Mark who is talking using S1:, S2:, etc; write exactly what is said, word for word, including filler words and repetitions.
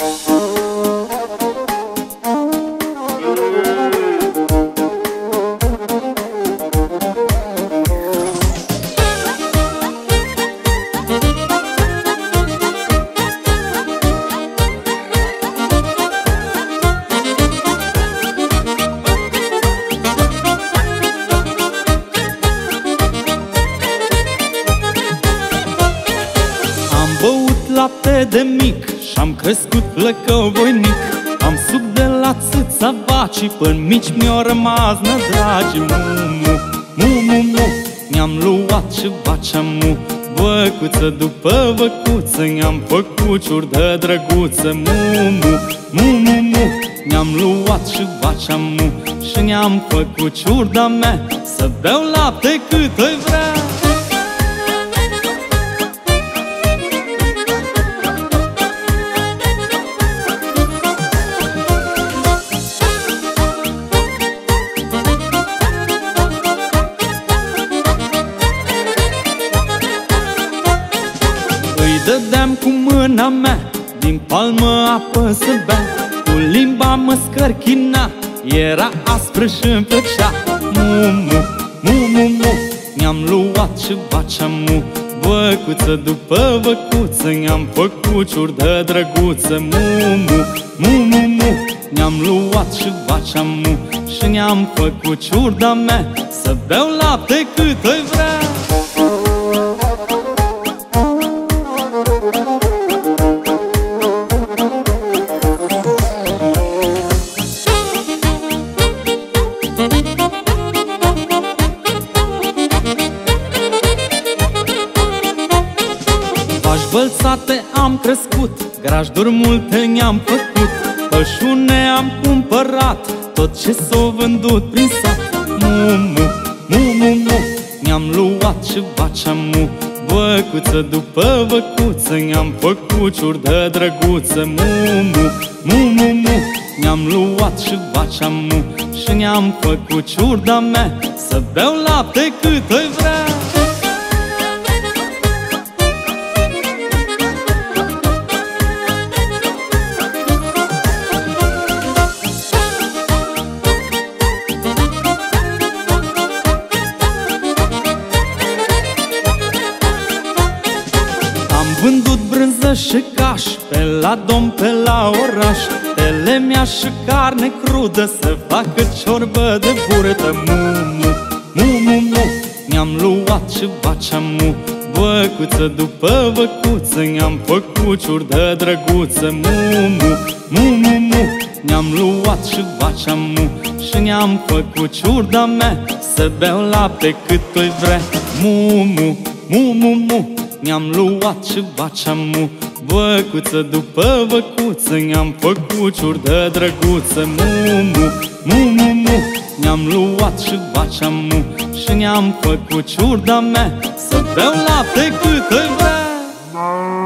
S1: Lapte de mic și-am crescut flăcăvoinic. Am sub de la țâța vacii, până mici mi-au rămas nădragi. Mu-mu, mu-mu-mu, mi-am luat și vacea mu. Văcuță după văcuță, mi-am făcut ciuri de drăguță. Mu-mu, mu-mu-mu, mi-am luat și vacea mu. Și ne-am făcut ciuri de-a mea, să beau lapte cât-o vrea. Dădeam cu mâna mea, din palmă apă să bea. Cu limba mă scărchina, era aspră și-mi plăcea. Mu-mu, mu-mu-mu, mi-am luat și vacea mu. Văcuță după văcuță, mi-am făcut ciuri de drăguță. Mu-mu, mu-mu-mu, mi-am luat și vacea mu. Și ne-am făcut ciuri de-a mea, să beau lapte cât-o vrea. Bălțate am crescut, grajduri multe ne-am făcut. Pășune am cumpărat, tot ce s-o vândut prin sat. Mu-mu, mu-mu-mu, mi-am luat și vacea mu. Văcuță după văcuță, mi-am făcut ciuri de drăguță. Mu-mu, mu-mu-mu, mi-am luat și vacea mu. Și ne-am făcut ciuri de-a mea, să beau lapte cât-o vrea. Vândut brânză și caș, pe la dom, pe la oraș. Telemea și carne crudă, să facă ciorbă de burtă. Mu-mu, mu-mu-mu, mi-am luat și vacea mu. Văcuță după văcuță, mi-am făcut ciuri de drăguță. Mu-mu, mu-mu-mu, mi-am luat și vacea mu. Și ne-am făcut ciuri de-a mea, să beau lapte cât-o vrea. Mu-mu, mu-mu-mu, mi-am luat și vacea mu. Văcuță după văcuță, mi-am făcut ciuri de drăguță. Mu-mu, mu-mu-mu, mi-am luat și vacea mu. Și ne-am făcut ciuri de-a mea, să beau lapte cât-o vrea.